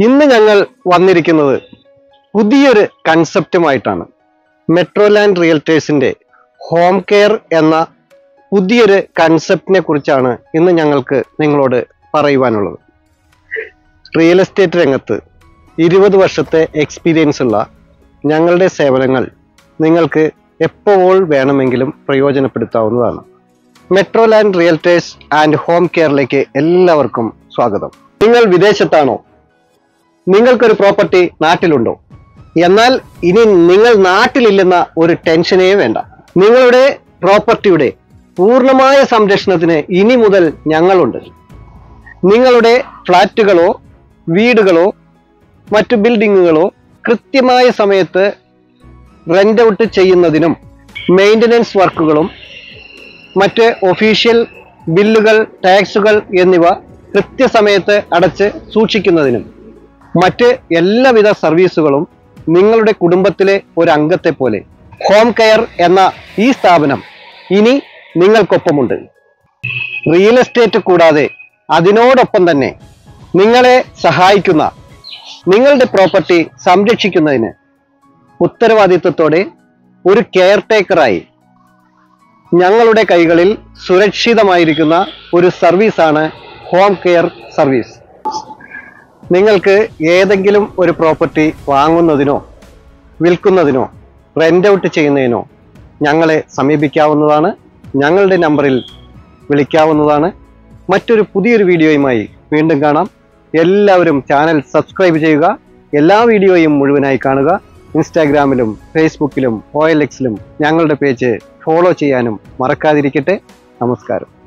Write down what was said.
ഇന്ന് ഞങ്ങൾ വന്നിരിക്കുന്നത് പുതിയൊരു കൺസെപ്റ്റുമായിട്ടാണ്. മെട്രോലാൻഡ് റിയൽറ്റേഴ്സിന്റെ ഹോം കെയർ എന്ന പുതിയൊരു കൺസെപ്റ്റിനെ കുറിച്ചാണ് ഇന്ന് ഞങ്ങൾക്ക് നിങ്ങളോട് പറയുവാനുള്ളത്. റിയൽ എസ്റ്റേറ്റ് രംഗത്ത് 20 വർഷത്തെ എക്സ്പീരിയൻസ് ഉള്ള ഞങ്ങളുടെ സേവനങ്ങൾ നിങ്ങൾക്ക് എപ്പോൾ വേണമെങ്കിലും പ്രയോജനപ്പെടുത്താവുന്നതാണ്. മെട്രോലാൻഡ് റിയൽറ്റേഴ്സ് ആൻഡ് ഹോം കെയറിലേക്ക് എല്ലാവർക്കും സ്വാഗതം. നിങ്ങൾ വിദേശത്താണോ? നിങ്ങൾക്കൊരു പ്രോപ്പർട്ടി നാട്ടിലുണ്ടോ? എന്നാൽ ഇനി നിങ്ങൾ നാട്ടിലില്ലെന്ന ഒരു ടെൻഷനേ വേണ്ട. നിങ്ങളുടെ പ്രോപ്പർട്ടിയുടെ പൂർണ്ണമായ സംരക്ഷണത്തിന് ഇനി മുതൽ ഞങ്ങളുണ്ട്. നിങ്ങളുടെ ഫ്ലാറ്റുകളോ വീടുകളോ മറ്റു ബിൽഡിങ്ങുകളോ കൃത്യമായ സമയത്ത് റെന്റ് ഔട്ട് ചെയ്യുന്നതിനും മെയിൻ്റനൻസ് വർക്കുകളും മറ്റ് ഒഫീഷ്യൽ ബില്ലുകൾ, ടാക്സുകൾ എന്നിവ കൃത്യസമയത്ത് അടച്ച് സൂക്ഷിക്കുന്നതിനും മറ്റ് എല്ലാവിധ സർവീസുകളും നിങ്ങളുടെ കുടുംബത്തിലെ ഒരു അംഗത്തെ പോലെ ഹോം കെയർ എന്ന ഈ സ്ഥാപനം ഇനി നിങ്ങൾക്കൊപ്പമുണ്ട്. റിയൽ എസ്റ്റേറ്റ് കൂടാതെ അതിനോടൊപ്പം തന്നെ നിങ്ങളെ സഹായിക്കുന്ന നിങ്ങളുടെ പ്രോപ്പർട്ടി സംരക്ഷിക്കുന്നതിന് ഉത്തരവാദിത്വത്തോടെ ഒരു കെയർ ടേക്കറായി ഞങ്ങളുടെ കൈകളിൽ സുരക്ഷിതമായിരിക്കുന്ന ഒരു സർവീസാണ് ഹോം കെയർ സർവീസ്. നിങ്ങൾക്ക് ഏതെങ്കിലും ഒരു പ്രോപ്പർട്ടി വാങ്ങുന്നതിനോ വിൽക്കുന്നതിനോ റെന്റ് ഔട്ട് ചെയ്യുന്നതിനോ ഞങ്ങളെ സമീപിക്കാവുന്നതാണ്. ഞങ്ങളുടെ നമ്പറിൽ വിളിക്കാവുന്നതാണ്. മറ്റൊരു പുതിയൊരു വീഡിയോയുമായി വീണ്ടും കാണാം. എല്ലാവരും ചാനൽ സബ്സ്ക്രൈബ് ചെയ്യുക. എല്ലാ വീഡിയോയും മുഴുവനായി കാണുക. ഇൻസ്റ്റാഗ്രാമിലും ഫേസ്ബുക്കിലും OLX-ലും ഞങ്ങളുടെ പേജ് ഫോളോ ചെയ്യാനും മറക്കാതിരിക്കട്ടെ. നമസ്കാരം.